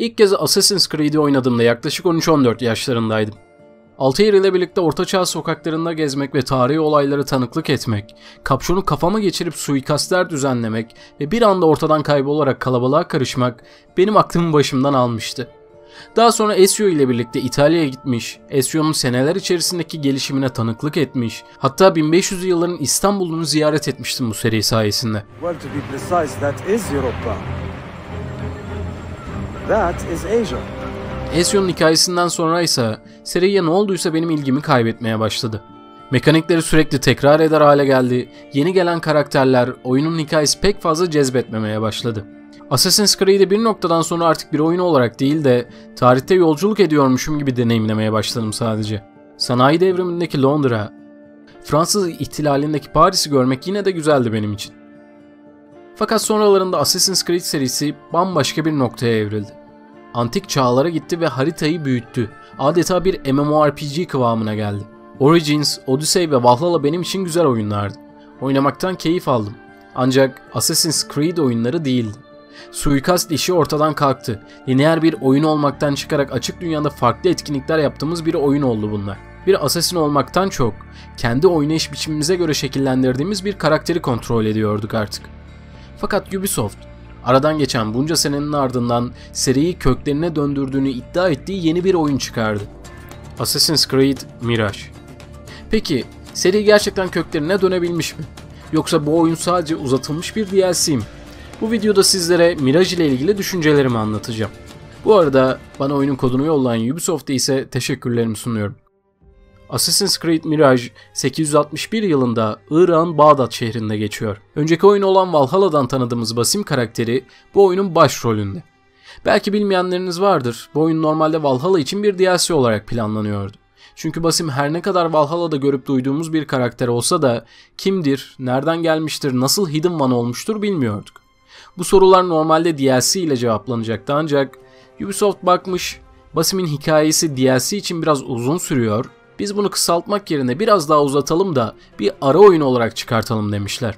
İlk kez Assassin's Creed'i oynadığımda yaklaşık 13-14 yaşlarındaydım. Altair ile birlikte ortaçağ sokaklarında gezmek ve tarihi olayları tanıklık etmek, kapşonu kafama geçirip suikastler düzenlemek ve bir anda ortadan kaybolarak kalabalığa karışmak benim aklımı başımdan almıştı. Daha sonra Ezio ile birlikte İtalya'ya gitmiş, Ezio'nun seneler içerisindeki gelişimine tanıklık etmiş, hatta 1500'lü yılların İstanbul'unu ziyaret etmiştim bu seri sayesinde. Well, to be precise, that is Europa. That is Asia. Ezio'nun hikayesinden sonra ise seriye ne olduysa benim ilgimi kaybetmeye başladı. Mekanikleri sürekli tekrar eder hale geldi, yeni gelen karakterler, oyunun hikayesi pek fazla cezbetmemeye başladı. Assassin's Creed'i bir noktadan sonra artık bir oyun olarak değil de tarihte yolculuk ediyormuşum gibi deneyimlemeye başladım sadece. Sanayi devrimindeki Londra, Fransız ihtilalindeki Paris'i görmek yine de güzeldi benim için. Fakat sonralarında Assassin's Creed serisi bambaşka bir noktaya evrildi. Antik çağlara gitti ve haritayı büyüttü. Adeta bir MMORPG kıvamına geldi. Origins, Odyssey ve Valhalla benim için güzel oyunlardı. Oynamaktan keyif aldım. Ancak Assassin's Creed oyunları değildi. Suikast işi ortadan kalktı. Lineer bir oyun olmaktan çıkarak açık dünyada farklı etkinlikler yaptığımız bir oyun oldu bunlar. Bir assassin olmaktan çok, kendi oynayış biçimimize göre şekillendirdiğimiz bir karakteri kontrol ediyorduk artık. Fakat Ubisoft, aradan geçen bunca senenin ardından seriyi köklerine döndürdüğünü iddia ettiği yeni bir oyun çıkardı. Assassin's Creed Mirage. Peki, seri gerçekten köklerine dönebilmiş mi? Yoksa bu oyun sadece uzatılmış bir DLC mi? Bu videoda sizlere Mirage ile ilgili düşüncelerimi anlatacağım. Bu arada bana oyunun kodunu yollayan Ubisoft'a ise teşekkürlerimi sunuyorum. Assassin's Creed Mirage 861 yılında Irak'ın Bağdat şehrinde geçiyor. Önceki oyun olan Valhalla'dan tanıdığımız Basim karakteri bu oyunun başrolünde. Belki bilmeyenleriniz vardır, bu oyun normalde Valhalla için bir DLC olarak planlanıyordu. Çünkü Basim her ne kadar Valhalla'da görüp duyduğumuz bir karakter olsa da kimdir, nereden gelmiştir, nasıl Hidden One olmuştur bilmiyorduk. Bu sorular normalde DLC ile cevaplanacaktı ancak Ubisoft bakmış, Basim'in hikayesi DLC için biraz uzun sürüyor, biz bunu kısaltmak yerine biraz daha uzatalım da bir ara oyun olarak çıkartalım demişler.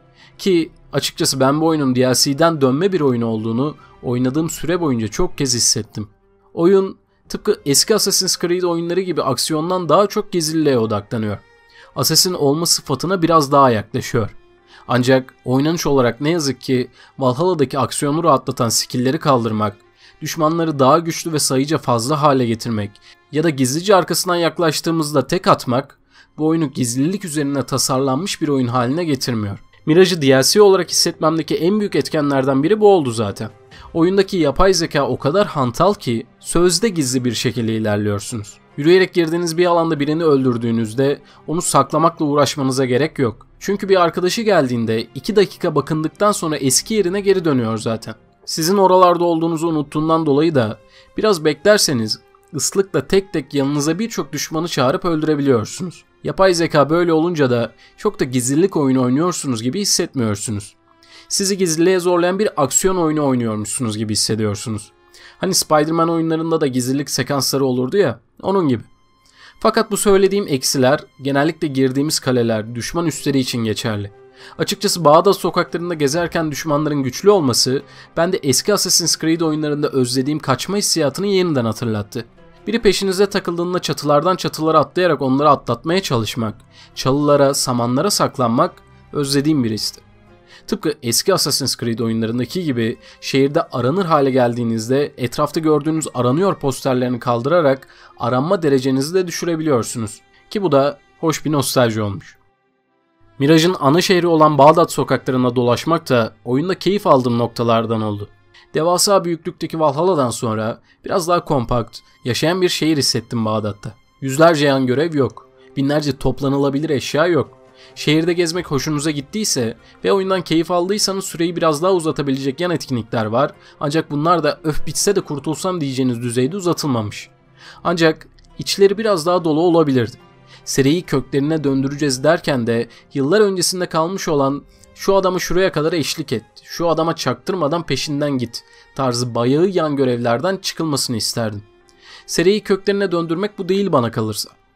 Ki açıkçası ben bu oyunun DLC'den dönme bir oyun olduğunu oynadığım süre boyunca çok kez hissettim. Oyun tıpkı eski Assassin's Creed oyunları gibi aksiyondan daha çok gizliliğe odaklanıyor. Assassin olma sıfatına biraz daha yaklaşıyor. Ancak oynanış olarak ne yazık ki Valhalla'daki aksiyonu rahatlatan skill'leri kaldırmak, düşmanları daha güçlü ve sayıca fazla hale getirmek ya da gizlice arkasından yaklaştığımızda tek atmak bu oyunu gizlilik üzerine tasarlanmış bir oyun haline getirmiyor. Mirage'ı DLC olarak hissetmemdeki en büyük etkenlerden biri bu oldu zaten. Oyundaki yapay zeka o kadar hantal ki sözde gizli bir şekilde ilerliyorsunuz. Yürüyerek girdiğiniz bir alanda birini öldürdüğünüzde onu saklamakla uğraşmanıza gerek yok. Çünkü bir arkadaşı geldiğinde 2 dakika bakındıktan sonra eski yerine geri dönüyor zaten. Sizin oralarda olduğunuzu unuttuğundan dolayı da biraz beklerseniz ıslıkla tek tek yanınıza birçok düşmanı çağırıp öldürebiliyorsunuz. Yapay zeka böyle olunca da çok da gizlilik oyunu oynuyorsunuz gibi hissetmiyorsunuz. Sizi gizliliğe zorlayan bir aksiyon oyunu oynuyormuşsunuz gibi hissediyorsunuz. Hani Spider-Man oyunlarında da gizlilik sekansları olurdu ya, onun gibi. Fakat bu söylediğim eksiler genellikle girdiğimiz kaleler, düşman üsleri için geçerli. Açıkçası Bağdat sokaklarında gezerken düşmanların güçlü olması bende eski Assassin's Creed oyunlarında özlediğim kaçma hissiyatını yeniden hatırlattı. Biri peşinize takıldığında çatılardan çatılara atlayarak onları atlatmaya çalışmak, çalılara, samanlara saklanmak özlediğim bir histi. Tıpkı eski Assassin's Creed oyunlarındaki gibi şehirde aranır hale geldiğinizde etrafta gördüğünüz aranıyor posterlerini kaldırarak aranma derecenizi de düşürebiliyorsunuz. Ki bu da hoş bir nostalji olmuş. Mirage'ın ana şehri olan Bağdat sokaklarında dolaşmak da oyunda keyif aldığım noktalardan oldu. Devasa büyüklükteki Valhalla'dan sonra biraz daha kompakt, yaşayan bir şehir hissettim Bağdat'ta. Yüzlerce yan görev yok, binlerce toplanılabilir eşya yok. Şehirde gezmek hoşunuza gittiyse ve oyundan keyif aldıysanız süreyi biraz daha uzatabilecek yan etkinlikler var. Ancak bunlar da öf bitse de kurtulsam diyeceğiniz düzeyde uzatılmamış. Ancak içleri biraz daha dolu olabilirdi. Seriyi köklerine döndüreceğiz derken de yıllar öncesinde kalmış olan şu adamı şuraya kadar eşlik et, şu adama çaktırmadan peşinden git tarzı bayağı yan görevlerden çıkılmasını isterdim. Seriyi köklerine döndürmek bu değil bana kalırsa.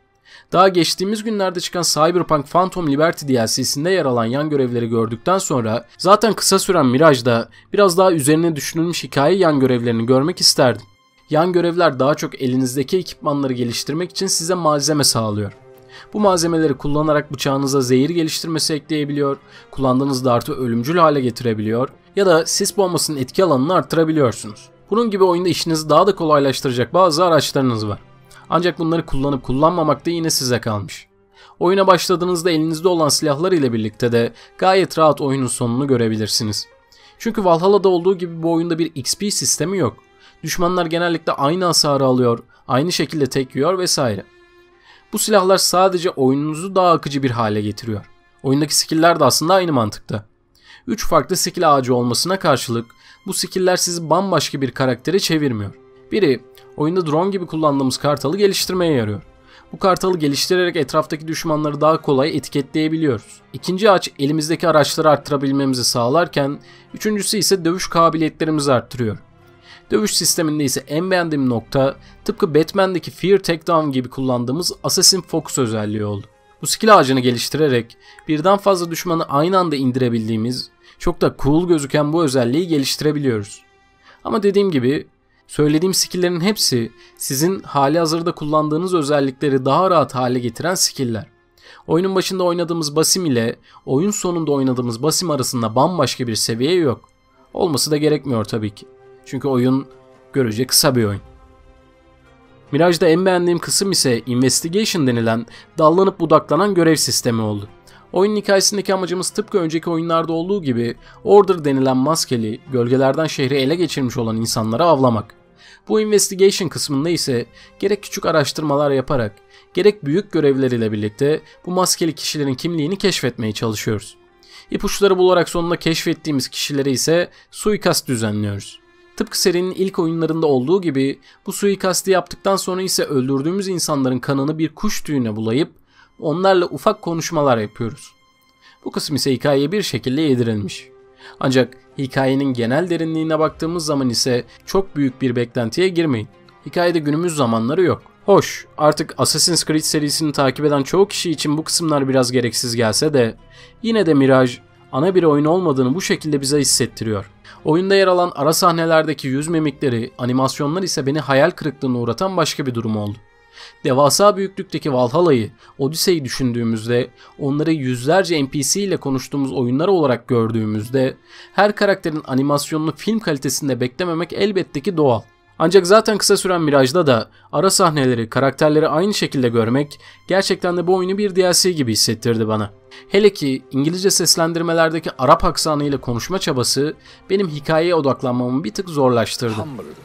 Daha geçtiğimiz günlerde çıkan Cyberpunk Phantom Liberty DLC'sinde yer alan yan görevleri gördükten sonra zaten kısa süren Mirage'da biraz daha üzerine düşünülmüş hikaye yan görevlerini görmek isterdim. Yan görevler daha çok elinizdeki ekipmanları geliştirmek için size malzeme sağlıyor. Bu malzemeleri kullanarak bıçağınıza zehir geliştirmesi ekleyebiliyor, kullandığınız dartı ölümcül hale getirebiliyor ya da sis bombasının etki alanını arttırabiliyorsunuz. Bunun gibi oyunda işinizi daha da kolaylaştıracak bazı araçlarınız var. Ancak bunları kullanıp kullanmamak da yine size kalmış. Oyuna başladığınızda elinizde olan silahlar ile birlikte de gayet rahat oyunun sonunu görebilirsiniz. Çünkü Valhalla'da olduğu gibi bu oyunda bir XP sistemi yok. Düşmanlar genellikle aynı hasarı alıyor, aynı şekilde tek yiyor vesaire. Bu silahlar sadece oyununuzu daha akıcı bir hale getiriyor. Oyundaki skill'ler de aslında aynı mantıkta. 3 farklı skill ağacı olmasına karşılık bu skill'ler sizi bambaşka bir karaktere çevirmiyor. Biri, oyunda drone gibi kullandığımız kartalı geliştirmeye yarıyor. Bu kartalı geliştirerek etraftaki düşmanları daha kolay etiketleyebiliyoruz. İkinci ağaç elimizdeki araçları arttırabilmemizi sağlarken, üçüncüsü ise dövüş kabiliyetlerimizi arttırıyor. Dövüş sisteminde ise en beğendiğim nokta tıpkı Batman'deki Fear Takedown gibi kullandığımız Assassin Focus özelliği oldu. Bu skill ağacını geliştirerek birden fazla düşmanı aynı anda indirebildiğimiz, çok da cool gözüken bu özelliği geliştirebiliyoruz. Ama dediğim gibi söylediğim skill'lerin hepsi sizin hali hazırda kullandığınız özellikleri daha rahat hale getiren skill'ler. Oyunun başında oynadığımız Basim ile oyun sonunda oynadığımız Basim arasında bambaşka bir seviye yok. Olması da gerekmiyor tabii ki. Çünkü oyun görece kısa bir oyun. Mirage'da en beğendiğim kısım ise Investigation denilen dallanıp budaklanan görev sistemi oldu. Oyunun hikayesindeki amacımız tıpkı önceki oyunlarda olduğu gibi Order denilen maskeli, gölgelerden şehri ele geçirmiş olan insanları avlamak. Bu Investigation kısmında ise gerek küçük araştırmalar yaparak, gerek büyük görevler ile birlikte bu maskeli kişilerin kimliğini keşfetmeye çalışıyoruz. İpuçları bularak sonunda keşfettiğimiz kişilere ise suikast düzenliyoruz. Tıpkı serinin ilk oyunlarında olduğu gibi bu suikastı yaptıktan sonra ise öldürdüğümüz insanların kanını bir kuş tüyüne bulayıp onlarla ufak konuşmalar yapıyoruz. Bu kısım ise hikayeye bir şekilde yedirilmiş. Ancak hikayenin genel derinliğine baktığımız zaman ise çok büyük bir beklentiye girmeyin. Hikayede günümüz zamanları yok. Hoş, artık Assassin's Creed serisini takip eden çoğu kişi için bu kısımlar biraz gereksiz gelse de yine de Mirage ana bir oyun olmadığını bu şekilde bize hissettiriyor. Oyunda yer alan ara sahnelerdeki yüz mimikleri, animasyonlar ise beni hayal kırıklığına uğratan başka bir durum oldu. Devasa büyüklükteki Valhalla'yı, Odyssey'i düşündüğümüzde, onları yüzlerce NPC ile konuştuğumuz oyunlar olarak gördüğümüzde, her karakterin animasyonunu film kalitesinde beklememek elbette ki doğal. Ancak zaten kısa süren Mirage'da da ara sahneleri, karakterleri aynı şekilde görmek gerçekten de bu oyunu bir DLC gibi hissettirdi bana. Hele ki İngilizce seslendirmelerdeki Arap aksanıyla konuşma çabası benim hikayeye odaklanmamı bir tık zorlaştırdı.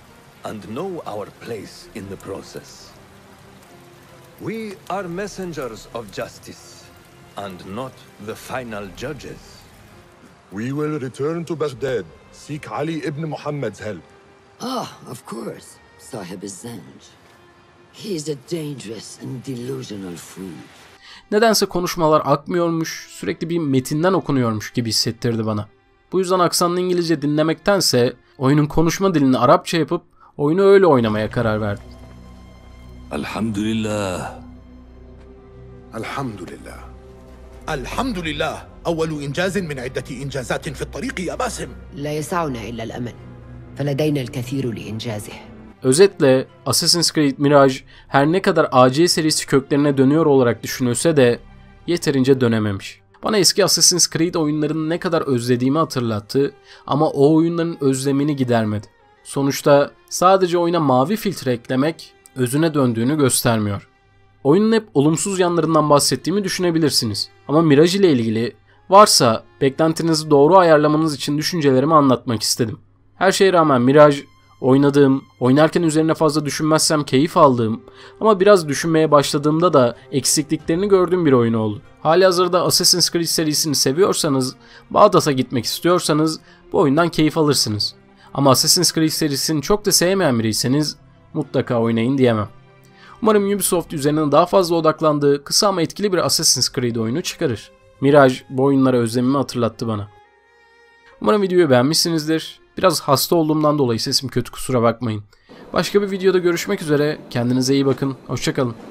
We are messengers of justice and not the final judges. We will return to Baghdad, seek Ali ibn Muhammad's help. Ah, of course, Sahib Zanj. He is a dangerous and delusional fool. Nedense konuşmalar akmıyormuş, sürekli bir metinden okunuyormuş gibi hissettirdi bana. Bu yüzden aksanlı İngilizce dinlemektense oyunun konuşma dilini Arapça yapıp oyunu öyle oynamaya karar verdim. Elhamdülillah. Elhamdülillah. Elhamdülillah. Evvelu incazin min iddeti incazatin fi tariqi ya Basim. لا يسعنا إلا الأمل فلدينا الكثير لإنجازه. Özetle Assassin's Creed Mirage her ne kadar AC serisi köklerine dönüyor olarak düşünülse de yeterince dönememiş. Bana eski Assassin's Creed oyunlarını ne kadar özlediğimi hatırlattı ama o oyunların özlemini gidermedi. Sonuçta sadece oyuna mavi filtre eklemek özüne döndüğünü göstermiyor. Oyunun hep olumsuz yanlarından bahsettiğimi düşünebilirsiniz. Ama Mirage ile ilgili varsa beklentinizi doğru ayarlamanız için düşüncelerimi anlatmak istedim. Her şeye rağmen Mirage oynadığım, oynarken üzerine fazla düşünmezsem keyif aldığım ama biraz düşünmeye başladığımda da eksikliklerini gördüğüm bir oyun oldu. Halihazırda Assassin's Creed serisini seviyorsanız, Bağdat'a gitmek istiyorsanız bu oyundan keyif alırsınız. Ama Assassin's Creed serisini çok da sevmeyen biriyseniz mutlaka oynayın diyemem. Umarım Ubisoft üzerine daha fazla odaklandığı kısa ama etkili bir Assassin's Creed oyunu çıkarır. Mirage bu oyunlara özlemimi hatırlattı bana. Umarım videoyu beğenmişsinizdir. Biraz hasta olduğumdan dolayı sesim kötü, kusura bakmayın. Başka bir videoda görüşmek üzere. Kendinize iyi bakın. Hoşça kalın.